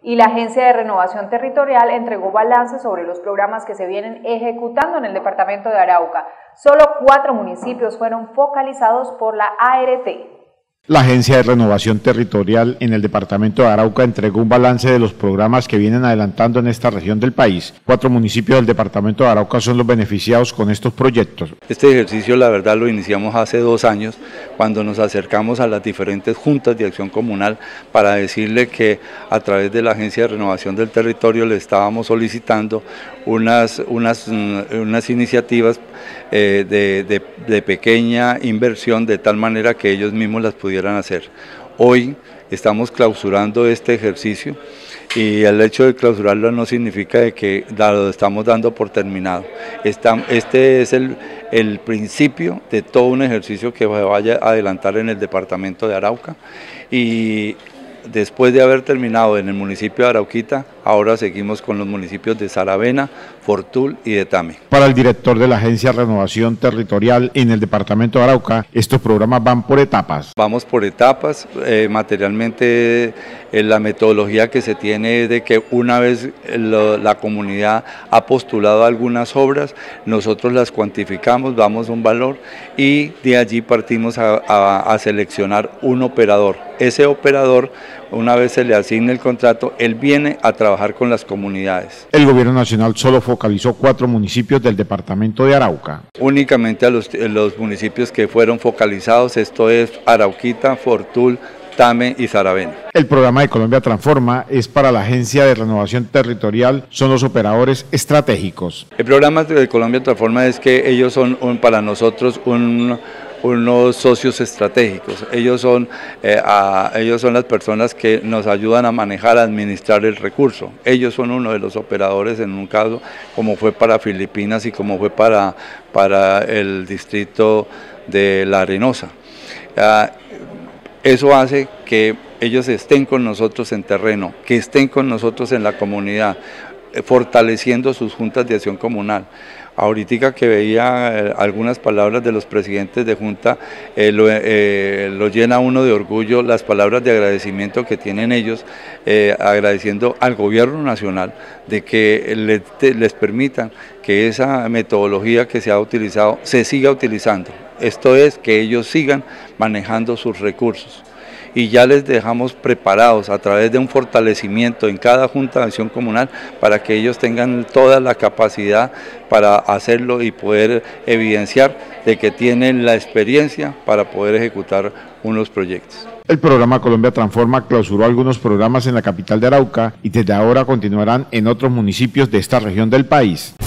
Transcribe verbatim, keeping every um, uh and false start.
y la Agencia de Renovación Territorial entregó balance sobre los programas que se vienen ejecutando en el departamento de Arauca. Solo cuatro municipios fueron focalizados por la A R T. La Agencia de Renovación Territorial en el departamento de Arauca entregó un balance de los programas que vienen adelantando en esta región del país. Cuatro municipios del departamento de Arauca son los beneficiados con estos proyectos. Este ejercicio, la verdad, lo iniciamos hace dos años, cuando nos acercamos a las diferentes juntas de acción comunal para decirle que a través de la Agencia de Renovación del Territorio le estábamos solicitando unas, unas, unas iniciativas eh, de, de, de pequeña inversión, de tal manera que ellos mismos las pudieran hacer. Hoy estamos clausurando este ejercicio y el hecho de clausurarlo no significa de que lo estamos dando por terminado. Este es el, el principio de todo un ejercicio que se vaya a adelantar en el departamento de Arauca, y después de haber terminado en el municipio de Arauquita, ahora seguimos con los municipios de Saravena, Fortul y de Tame. Para el director de la Agencia de Renovación Territorial en el departamento de Arauca, estos programas van por etapas. Vamos por etapas, eh, materialmente eh, la metodología que se tiene es de que una vez lo, la comunidad ha postulado algunas obras, nosotros las cuantificamos, damos un valor y de allí partimos a, a, a seleccionar un operador. Ese operador, una vez se le asigne el contrato, él viene a trabajar con las comunidades. El gobierno nacional solo focalizó cuatro municipios del departamento de Arauca. Únicamente a los, los municipios que fueron focalizados, esto es Arauquita, Fortul, Tame y Saravena. El programa de Colombia Transforma es para la Agencia de Renovación Territorial, son los operadores estratégicos. El programa de Colombia Transforma es que ellos son un, para nosotros un... unos socios estratégicos. Ellos son, eh, a, ellos son las personas que nos ayudan a manejar, a administrar el recurso. Ellos son uno de los operadores en un caso, como fue para Filipinas y como fue para, para el distrito de La Arenosa. Uh, eso hace que ellos estén con nosotros en terreno, que estén con nosotros en la comunidad, eh, fortaleciendo sus juntas de acción comunal. Ahorita que veía eh, algunas palabras de los presidentes de junta, eh, lo, eh, lo llena uno de orgullo las palabras de agradecimiento que tienen ellos, eh, agradeciendo al gobierno nacional de que les, te, les permitan que esa metodología que se ha utilizado se siga utilizando. Esto es, que ellos sigan manejando sus recursos. Y ya les dejamos preparados a través de un fortalecimiento en cada Junta de Acción Comunal para que ellos tengan toda la capacidad para hacerlo y poder evidenciar de que tienen la experiencia para poder ejecutar unos proyectos. El programa Colombia Transforma clausuró algunos programas en la capital de Arauca y desde ahora continuarán en otros municipios de esta región del país.